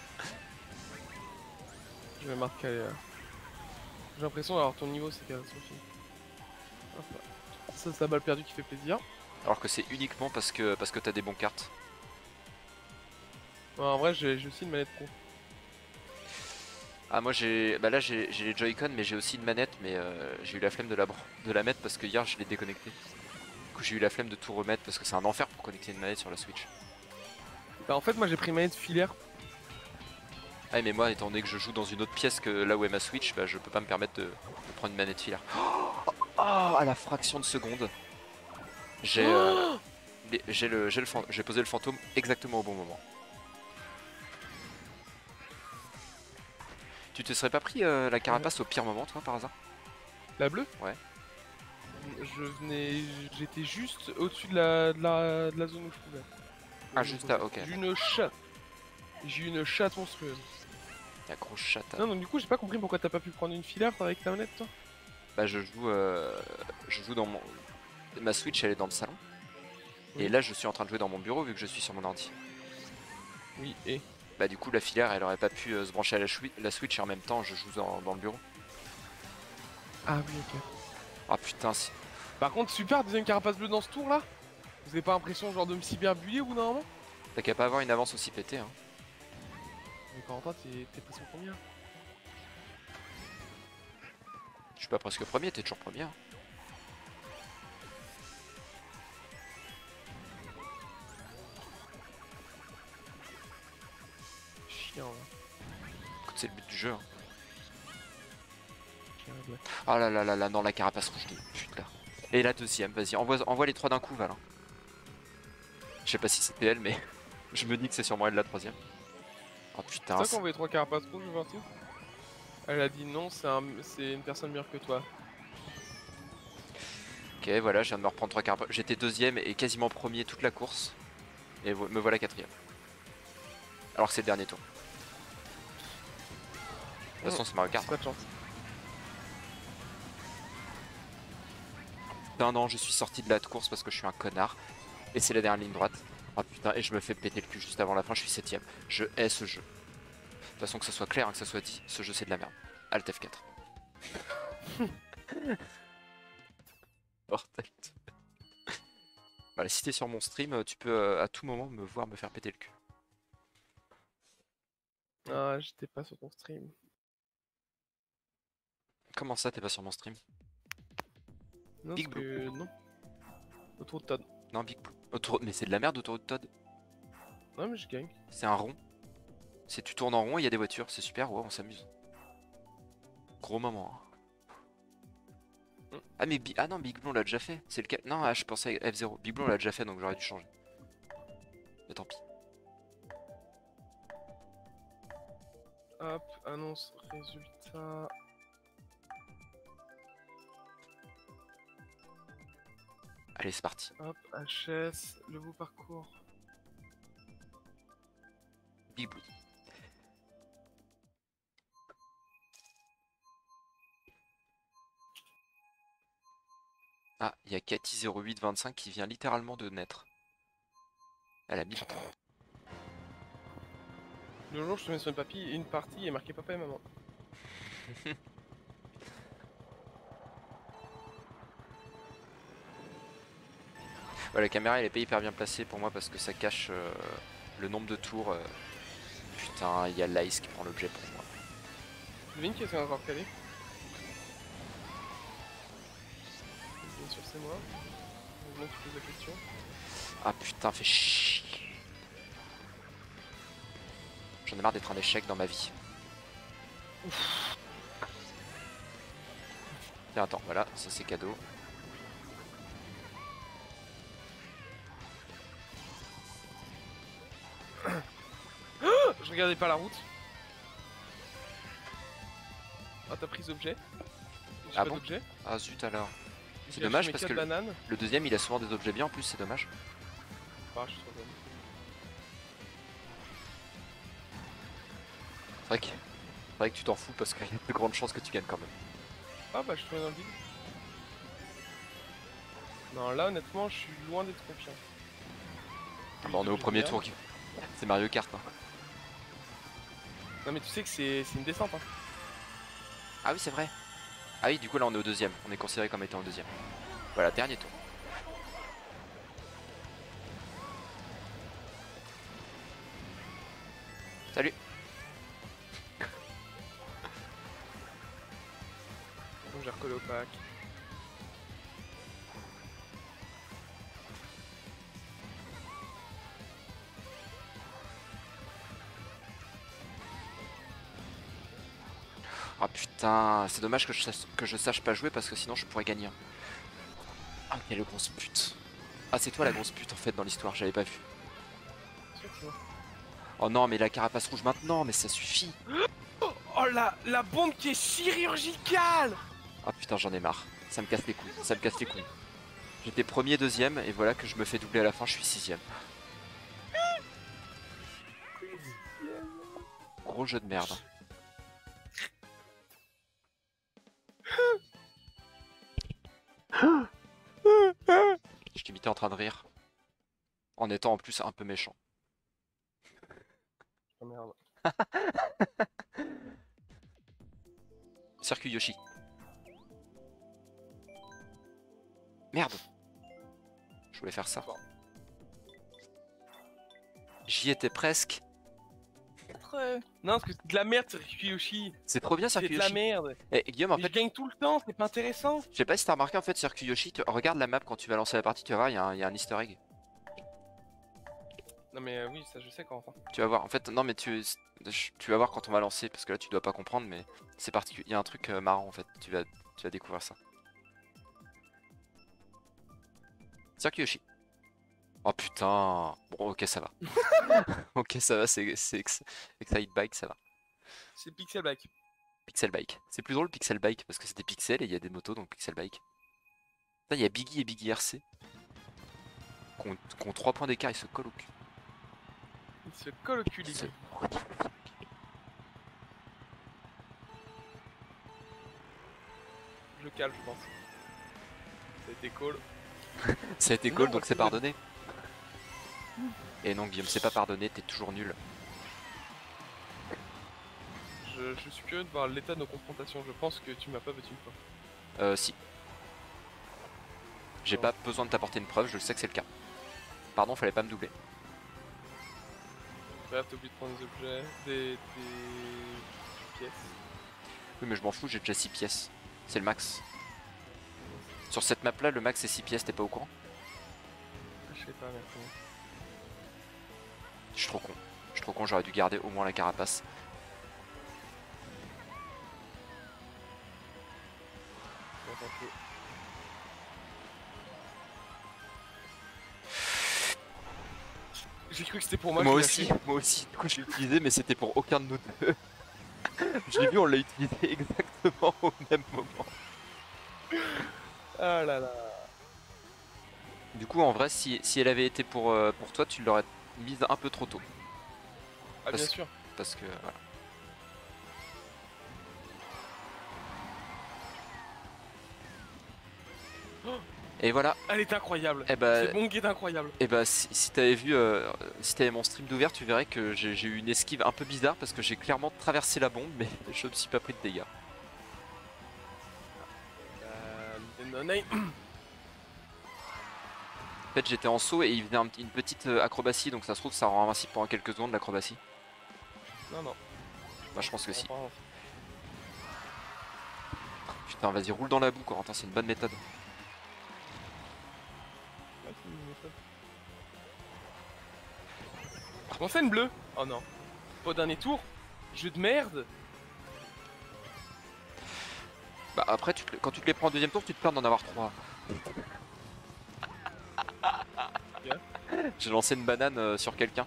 Je vais marquer. J'ai l'impression d'avoir ton niveau, c'est catastrophique. Hop là. Ça, c'est la balle perdue qui fait plaisir. Alors que c'est uniquement parce que t'as des bons cartes. Ouais, en vrai, j'ai aussi une manette pro. Ah, moi j'ai... Bah là, j'ai les Joy-Con, mais j'ai aussi une manette, mais j'ai eu la flemme de la mettre parce que hier, je l'ai déconnectée. Du coup, j'ai eu la flemme de tout remettre parce que c'est un enfer pour connecter une manette sur la Switch. Bah, en fait, moi j'ai pris une manette filaire. Ah, mais moi, étant donné que je joue dans une autre pièce que là où est ma Switch, bah je peux pas me permettre de prendre une manette filaire. Oh, à la fraction de seconde. J'ai j'ai posé le fantôme exactement au bon moment. Tu te serais pas pris la carapace au pire moment, toi, par hasard? La bleue? Ouais. Je venais. J'étais juste au-dessus de la zone où je pouvais. Ah, juste là, ok. J'ai eu une chatte monstrueuse. La grosse chatte. Non, donc du coup, j'ai pas compris pourquoi t'as pas pu prendre une filaire avec ta manette, toi. Bah, je joue dans mon. Ma Switch, elle est dans le salon. Oui. Et là, je suis en train de jouer dans mon bureau vu que je suis sur mon ordi. Oui, et. Bah, du coup, la filaire, elle aurait pas pu se brancher à la Switch et en même temps, je joue dans le bureau. Ah oui, ok. Ah putain, si. Par contre, super, deuxième carapace bleue dans ce tour là. Vous avez pas l'impression genre de me cyberbuller au bout d'un moment? T'as qu'à pas avoir une avance aussi pétée, hein. Mais Corentin, t'es passé au combien? Je suis pas presque premier, t'es toujours premier, hein. Chien, là. Écoute, c'est le but du jeu, hein. Chien, ouais. Ah là là là là, non, la carapace rouge de pute là. Et la deuxième, vas-y, envoie les trois d'un coup, Val, hein. Je sais pas si c'était elle, mais je me dis que c'est sûrement elle la troisième. Oh C'est putain, toi qui envoyé trois carapaces rouges, Martin? Elle a dit non, c'est une personne meilleure que toi. ok, voilà, je viens de me reprendre trois carapaces. J'étais deuxième et quasiment premier toute la course. Et me voilà quatrième. Alors que c'est le dernier tour. De toute façon, c'est Mario Kart. C'est pas de chance. Putain, non, je suis sorti de la course parce que je suis un connard. Et c'est la dernière ligne droite. Oh putain, et je me fais péter le cul juste avant la fin, je suis septième. Je hais ce jeu. De toute façon, que ça soit clair, hein, que ça soit dit, ce jeu c'est de la merde. Alt F4. Bordel. Voilà, si t'es sur mon stream, tu peux à tout moment me voir me faire péter le cul. Ah, j'étais pas sur ton stream. Comment ça, t'es pas sur mon stream? Non, Big parce que non. Autour de Todd. Non, Big Blue. Mais c'est de la merde autour de Todd. Ouais, mais je gagne. C'est un rond. Si tu tournes en rond, il y a des voitures, c'est super, ouais, on s'amuse. Gros moment. Hein. Ah mais ah non, Big Blue on l'a déjà fait. C'est lequel? Non, ah, je pensais à F0. Big Blue on l'a déjà fait, donc j'aurais dû changer. Mais tant pis. Hop, annonce résultat. Allez, c'est parti. Hop, HS, le beau parcours. Big Blue. Ah, il y a Cathy0825 qui vient littéralement de naître. Elle a 1000 ans. Le jour, je te mets sur une partie et marqué papa et maman. Ouais, la caméra elle est pas hyper bien placée pour moi parce que ça cache le nombre de tours. Putain, il y a l'Ice qui prend l'objet pour moi. Devine qui est-ce qu'on a encore calé? Bien sûr, c'est moi. Heureusement que tu poses la question. Ah putain, fait chier. J'en ai marre d'être un échec dans ma vie. Tiens, attends, voilà, ça c'est cadeau. Je regardais pas la route. Ah, t'as pris des objets? Ah bon? Ah zut alors. C'est dommage parce que le deuxième il a souvent des objets bien en plus, c'est dommage. Ah, je suis trop bonne. C'est vrai que tu t'en fous parce qu'il y a de grandes chances que tu gagnes quand même. Ah bah je suis dans le vide. Non là honnêtement je suis loin d'être confiant. Ah bah on est au premier tour. C'est Mario Kart. Hein. Non mais tu sais que c'est une descente. Hein. Ah oui c'est vrai. Ah oui du coup là on est au deuxième. On est considéré comme étant au deuxième. Voilà, dernier tour. Salut. Donc j'ai recollé au pack. Ah putain, c'est dommage que je sache pas jouer parce que sinon je pourrais gagner. Ah quelle grosse pute. Ah c'est toi la grosse pute en fait dans l'histoire, j'avais pas vu. Oh non mais la carapace rouge maintenant, mais ça suffit. Oh la bombe qui est chirurgicale. Ah putain j'en ai marre, ça me casse les couilles, ça me casse les couilles. J'étais premier, deuxième et voilà que je me fais doubler à la fin, je suis sixième. Gros jeu de merde. Je t'imitais en train de rire. En étant en plus un peu méchant. Oh merde. Circuit Yoshi. Merde. Je voulais faire ça. J'y étais presque. Non, parce que c'est de la merde, Circuit Yoshi. C'est trop bien, Circuit Yoshi. C'est de la merde. Et Guillaume, en mais fait. Je gagne tout le temps, c'est pas intéressant. Je sais pas si t'as remarqué, en fait, Circuit Yoshi. Regarde la map quand tu vas lancer la partie, tu vas voir, il y a un easter egg. Non, mais oui, ça je sais quand enfin. Tu vas voir, en fait, non, mais tu vas voir quand on va lancer, parce que là tu dois pas comprendre, mais c'est particulier. Il y a un truc marrant en fait, tu vas découvrir ça. Circuit Yoshi. Oh putain. Bon, ok, ça va. Ok, ça va, c'est Excite Bike, ça va. C'est Pixel Bike. Pixel Bike. C'est plus drôle Pixel Bike parce que c'est des pixels et il y a des motos donc Pixel Bike. Là, il y a Biggie et Biggie RC qui ont 3 points d'écart, ils se collent au cul. Ils se collent au cul, les gars. Je cale, je pense. Ça a été call. Ça a été call donc c'est pardonné. Et non, Guillaume, c'est pas pardonné, t'es toujours nul. Je suis curieux de voir l'état de nos confrontations. Je pense que tu m'as pas battu une fois. Si. J'ai pas besoin de t'apporter une preuve, je sais que c'est le cas. Pardon, fallait pas me doubler. Bref, t'as oublié de prendre des objets, des pièces. Oui, mais je m'en fous, j'ai déjà 6 pièces. C'est le max. Sur cette map là, le max c'est 6 pièces, t'es pas au courant? Je sais pas, merci. Je suis trop con. Je suis trop con, j'aurais dû garder au moins la carapace. J'ai cru que c'était pour moi. Moi aussi, du coup je l'ai utilisé mais c'était pour aucun de nous deux. Je l'ai vu, on l'a utilisé exactement au même moment. Ah là là. Du coup en vrai si elle avait été pour toi tu l'aurais mise un peu trop tôt. Ah bien sûr. Parce que voilà. Et voilà. Elle est incroyable. Et bah, c'est bon qui est incroyable. Et bah si t'avais vu, si t'avais mon stream d'ouvert, tu verrais que j'ai eu une esquive un peu bizarre parce que j'ai clairement traversé la bombe, mais je me suis pas pris de dégâts. En fait j'étais en saut et il faisait une petite acrobatie, donc ça se trouve ça rend invincible pendant quelques secondes l'acrobatie. Non non. Bah je pense que si. Putain vas-y roule dans la boue Corentin, c'est une bonne méthode. Comment c'est une bleue? Oh non. Pas au dernier tour. Jeu de merde. Bah après, quand tu te les prends au deuxième tour, tu te plains d'en avoir 3. J'ai lancé une banane sur quelqu'un.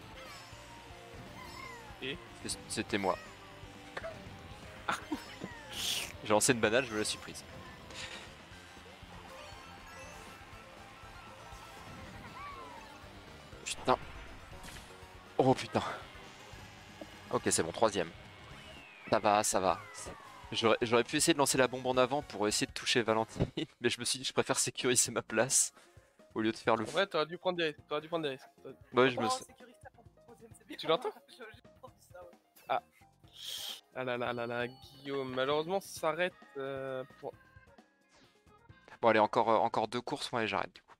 Et c'était moi. J'ai lancé une banane, je me la suis prise. Putain. Oh putain. Ok, c'est mon troisième. Ça va, ça va. J'aurais pu essayer de lancer la bombe en avant pour essayer de toucher Valentine, mais je me suis dit je préfère sécuriser ma place au lieu de faire le en fou. vrai, t'aurais dû prendre des risques. T'aurais dû prendre des risques. Ouais, je me suis... Tu l'entends? Ah. Ah là là là là, Guillaume. Malheureusement, ça s'arrête pour. Bon, allez, encore 2 courses, moi, et j'arrête du coup.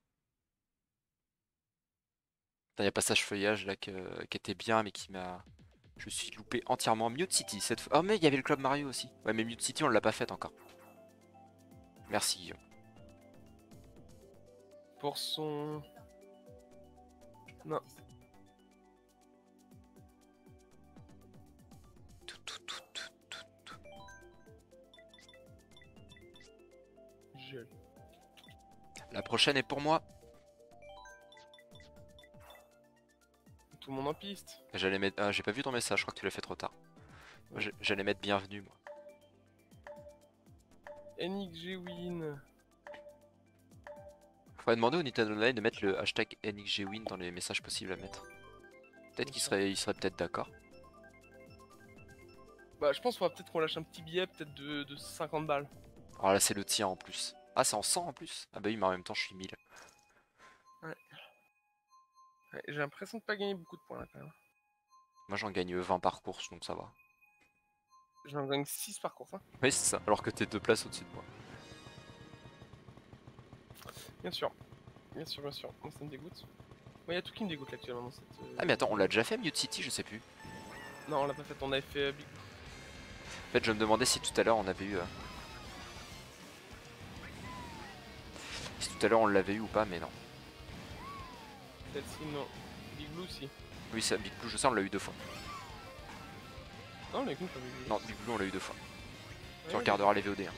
Il y a passage feuillage là qui était bien, mais qui m'a. Je me suis loupé entièrement. Mute City cette fois. Oh, mais il y avait le Club Mario aussi. Ouais, mais Mute City, on l'a pas fait encore. Merci, Guillaume. Pour son. Non. Je... La prochaine est pour moi. Tout le monde en piste. J'allais mettre. Ah, j'ai pas vu ton message, je crois que tu l'as fait trop tard. J'allais mettre bienvenue, moi. NXG Win. Faudrait demander au Nintendo Online de mettre le hashtag NXGWin dans les messages possibles à mettre. Peut-être qu'il serait peut-être d'accord. Bah, je pense qu'il faudra peut-être qu'on lâche un petit billet, peut-être de 50 balles. Alors là, c'est le tien en plus. Ah, c'est en 100 en plus? Ah bah oui, mais en même temps, je suis 1000. Ouais, j'ai l'impression de pas gagner beaucoup de points là quand même. Moi, j'en gagne 20 par course, donc ça va. J'en gagne 6 par course. Hein. Oui, c'est ça, alors que t'es 2 places au-dessus de moi. Bien sûr. Bien sûr, bien sûr. Moi, ça me dégoûte. Moi, y a tout qui me dégoûte là, actuellement dans cette. Ah, mais attends, on l'a déjà fait Mute City? Je sais plus. Non, on l'a pas fait. On avait fait Big. En fait, je me demandais si tout à l'heure on avait eu. Si tout à l'heure on l'avait eu ou pas, mais non. Celle-ci, non. Big Blue, si. Oui, ça, Big Blue, je sais, on l'a eu 2 fois. Non, les coups, pas Big Blue. Non, Big Blue, on l'a eu 2 fois. Tu Ouais, regarderas les VOD. Hein.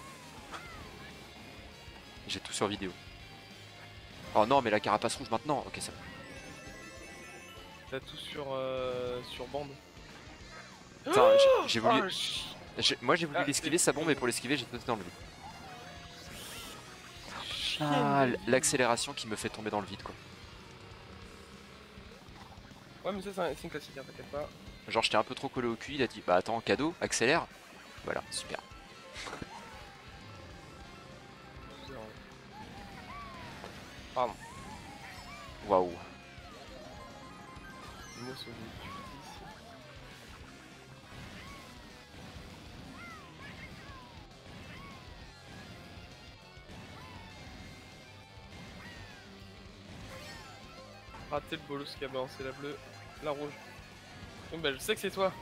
J'ai tout sur vidéo. Oh non, mais la carapace rouge maintenant. Ok, ça va. T'as tout sur bande. Putain, j'ai voulu. Oh, Moi j'ai voulu Ah, l'esquiver, c'est- ça bon, mais pour l'esquiver, j'ai sauté dans le vide. chienne Ah, de vie. l'accélération qui me fait tomber dans le vide, quoi. Ouais, mais ça, c'est une classique, hein, t'inquiète pas. Genre, j'étais un peu trop collé au cul, il a dit bah attends, cadeau, accélère. Voilà, super. Pardon. Waouh. Moi, c'est ici. Raté le bolos qui a balancé la bleue, la rouge. Donc bah je sais que c'est toi.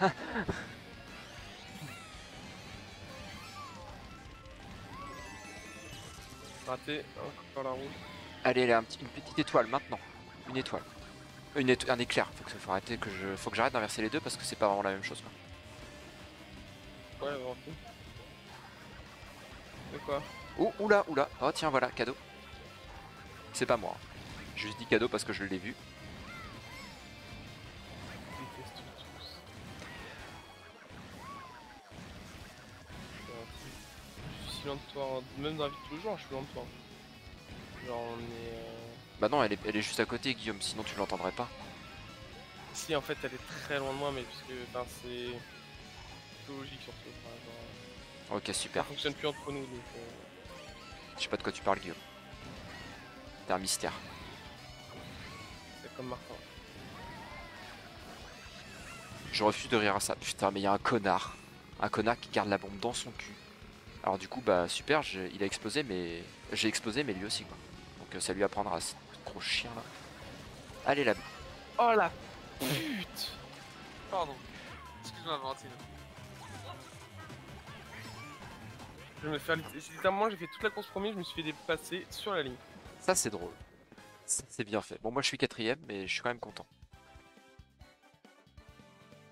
Raté, encore la rouge. Allez, là, une petite étoile maintenant. Une étoile. Un éclair. Faut arrêter faut que j'arrête d'inverser les deux parce que c'est pas vraiment la même chose, quoi. Ouais, vraiment. De quoi? Oh, oula, oula. Oh, tiens, voilà, cadeau. C'est pas moi. J'ai juste dit cadeau parce que je l'ai vu. Je déteste tous. Je suis si loin de toi, même dans la vie de tous les jours, je suis loin de toi. Genre on est... Bah non, elle est juste à côté, Guillaume, sinon tu l'entendrais pas. Si en fait elle est très loin de moi, mais puisque enfin, c'est psychologique surtout. Enfin, genre, Ok, ça super. fonctionne plus entre nous donc... Je sais pas de quoi tu parles, Guillaume. C'est un mystère. c'est comme Martin. Je refuse de rire à ça. Putain, mais il y a un connard. Un connard qui garde la bombe dans son cul. Alors du coup, bah super, il a explosé, mais... J'ai explosé, mais lui aussi, quoi. Donc ça lui apprendra, ce gros chien, là. Allez, là. Oh la pute! Pardon. Excuse-moi, Valentine. Je vais me faire littéralement, j'ai fait toute la course premier, je me suis fait dépasser sur la ligne. Ça, c'est drôle. Ça, c'est bien fait. Bon, moi, je suis 4ème, mais je suis quand même content.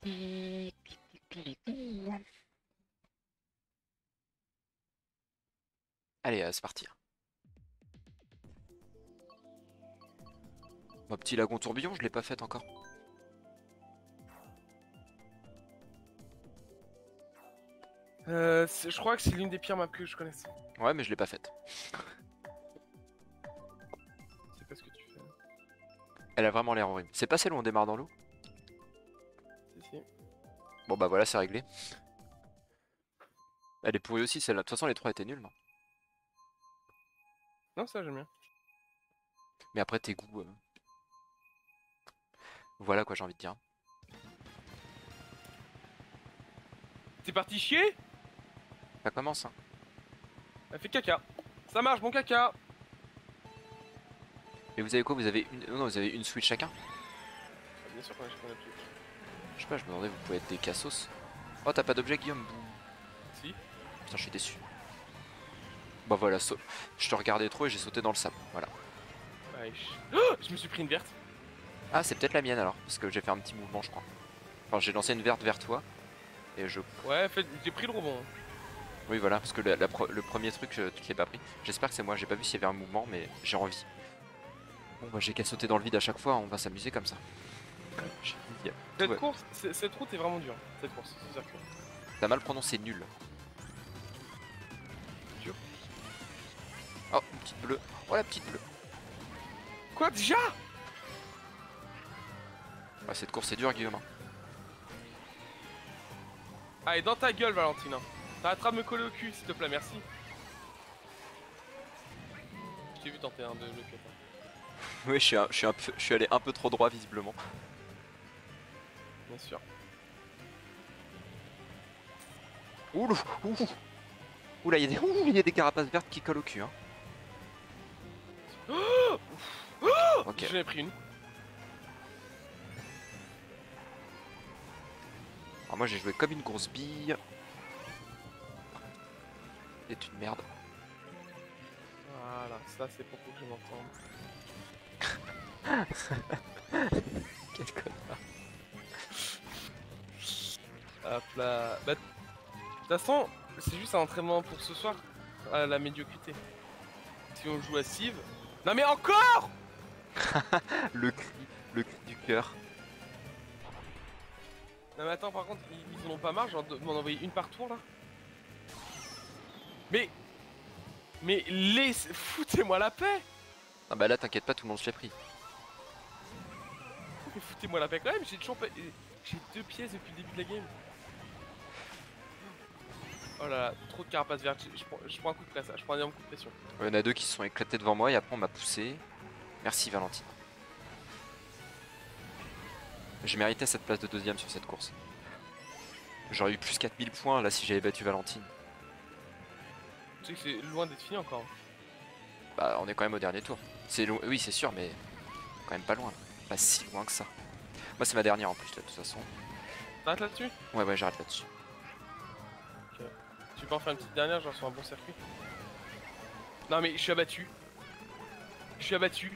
Allez, c'est parti. Ma petit lagon tourbillon, je l'ai pas fait encore. Je crois que c'est l'une des pires maps que je connaisse. Ouais, mais je l'ai pas faite. C'est pas ce que tu fais. Elle a vraiment l'air horrible. C'est pas celle où on démarre dans l'eau? Si. Bon bah voilà, c'est réglé. Elle est pourrie aussi celle-là. De toute façon, les trois étaient nuls, non? Non, ça j'aime bien. Mais après, tes goûts. Voilà quoi, j'ai envie de dire. T'es parti chier? Ça commence, hein. Elle fait caca. Ça marche, bon caca. Et vous avez quoi? Vous avez une. Non, vous avez une Switch chacun? Ah, bien sûr qu'on a chacun notre truc. Je sais pas, je me demandais, vous pouvez être des cassos. Oh, t'as pas d'objet, Guillaume? Si. Putain, je suis déçu. Bah voilà, je te regardais trop et j'ai sauté dans le sable. Voilà. Ouais, je me suis pris une verte. Ah, c'est peut-être la mienne alors, parce que j'ai fait un petit mouvement, je crois. Enfin, j'ai lancé une verte vers toi. Et je. Ouais, j'ai pris le rebond. Oui, voilà, parce que le premier truc, je l'ai pas pris. J'espère que c'est moi, j'ai pas vu s'il y avait un mouvement, mais j'ai envie. Bon, bah, j'ai qu'à sauter dans le vide à chaque fois, on va s'amuser comme ça. J'ai dit, tout Cette va- course, cette route est vraiment dure. Cette course, ce circuit. T'as mal prononcé nul. Dur. Oh, une petite bleue. Oh, la petite bleue. Quoi déjà? Ouais, cette course est dure, Guillaume. Hein. Allez, dans ta gueule, Valentine. T'arrêteras de me coller au cul, s'il te plaît, merci. Je t'ai vu tenter un de le cut. Oui, je suis allé un peu trop droit, visiblement. Bien sûr. Oulou, ouh. Oula, il y a des carapaces vertes qui collent au cul. Hein. Ok. J'en ai pris une. Alors moi j'ai joué comme une grosse bille. C'est une merde. Voilà, ça c'est pour que je m'entende. Quel connard. Hop là. Bah, de toute façon, c'est juste un entraînement pour ce soir. À la médiocrité. Si on joue à Civ. Non mais encore! Le cri du cœur. Non mais attends, par contre, ils en ont pas marre, genre de m'en envoyer une par tour là. Mais foutez-moi la paix! Ah bah là t'inquiète pas, tout le monde se l'est pris. Mais foutez-moi la paix quand même, j'ai toujours pas. J'ai 2 pièces depuis le début de la game. Oh là là, trop de carapace verte, je prends un coup de pression, je prends un énorme coup de pression. Il y en a deux qui se sont éclatés devant moi et après on m'a poussé. Merci Valentine. Je méritais cette place de deuxième sur cette course. J'aurais eu plus 4000 points là si j'avais battu Valentine. Tu sais que c'est loin d'être fini encore. Bah on est quand même au dernier tour. Oui c'est sûr mais quand même pas loin. Pas si loin que ça. Moi c'est ma dernière en plus là, de toute façon. T'arrêtes là-dessus? Ouais j'arrête là-dessus. Tu peux en faire une petite dernière, genre sur un bon circuit? Non mais je suis abattu. Je suis abattu.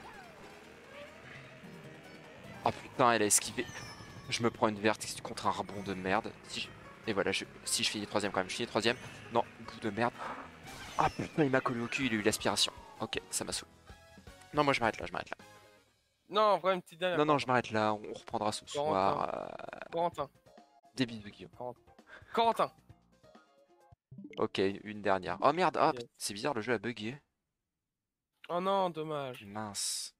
Ah putain elle a esquivé. Je me prends une verte contre un rebond de merde. Et voilà, si je finis troisième quand même, je finis troisième. Non, bout de merde. Ah putain il m'a collé au cul, il a eu l'aspiration. Ok, ça m'a saoulé. Non moi je m'arrête là, Non, en vrai, une petite dernière. Non, je m'arrête là, on reprendra ce soir. Corentin. Des bisous Guillaume. Corentin. Ok, une dernière. Oh merde, ah, Yes. c'est bizarre, le jeu a bugué. Oh non, dommage. Mince.